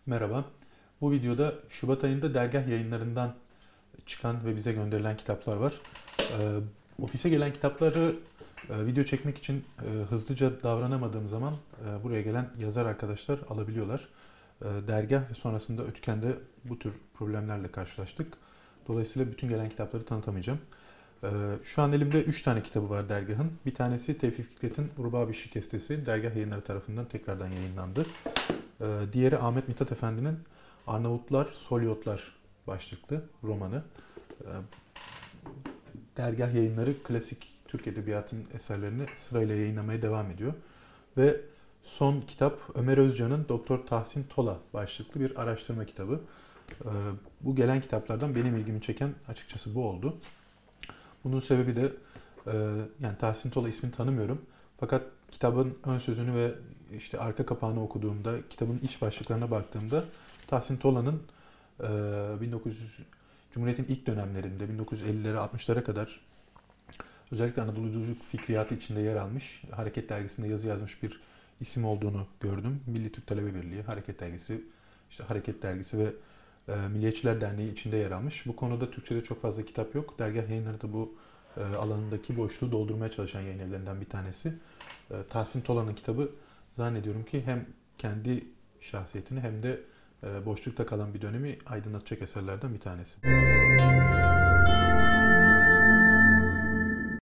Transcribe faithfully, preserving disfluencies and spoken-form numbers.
Merhaba. Bu videoda Şubat ayında dergah yayınlarından çıkan ve bize gönderilen kitaplar var. Ee, ofise gelen kitapları e, video çekmek için e, hızlıca davranamadığım zaman e, buraya gelen yazar arkadaşlar alabiliyorlar. E, dergah ve sonrasında Ötüken'de bu tür problemlerle karşılaştık. Dolayısıyla bütün gelen kitapları tanıtamayacağım. E, şu an elimde üç tane kitabı var dergahın. Bir tanesi Tevfik Fikret'in Rubabi Şikestesi, dergah yayınları tarafından tekrardan yayınlandı. E, diğeri Ahmet Mithat Efendi'nin Arnavutlar, Solyotlar başlıklı romanı. E, dergah yayınları klasik Türk Edebiyatı'nın eserlerini sırayla yayınlamaya devam ediyor. Ve son kitap Ömer Özcan'ın Doktor Tahsin Tola başlıklı bir araştırma kitabı. E, bu gelen kitaplardan benim ilgimi çeken açıkçası bu oldu. Bunun sebebi de e, yani Tahsin Tola ismini tanımıyorum. Fakat kitabın ön sözünü ve işte arka kapağını okuduğumda, kitabın iç başlıklarına baktığımda Tahsin Tola'nın e, bin dokuz yüz Cumhuriyet'in ilk dönemlerinde bin dokuz yüz ellilere altmışlara kadar özellikle Anadoluculuk fikriyatı içinde yer almış, Hareket Dergisi'nde yazı yazmış bir isim olduğunu gördüm. Milli Türk Talebe Birliği, Hareket Dergisi, işte Hareket Dergisi ve e, Milliyetçiler Derneği içinde yer almış. Bu konuda Türkçe'de çok fazla kitap yok. Dergah yayınları da bu e, alanındaki boşluğu doldurmaya çalışan yayın evlerinden bir tanesi. E, Tahsin Tola'nın kitabı zannediyorum ki hem kendi şahsiyetini hem de e, boşlukta kalan bir dönemi aydınlatacak eserlerden bir tanesi.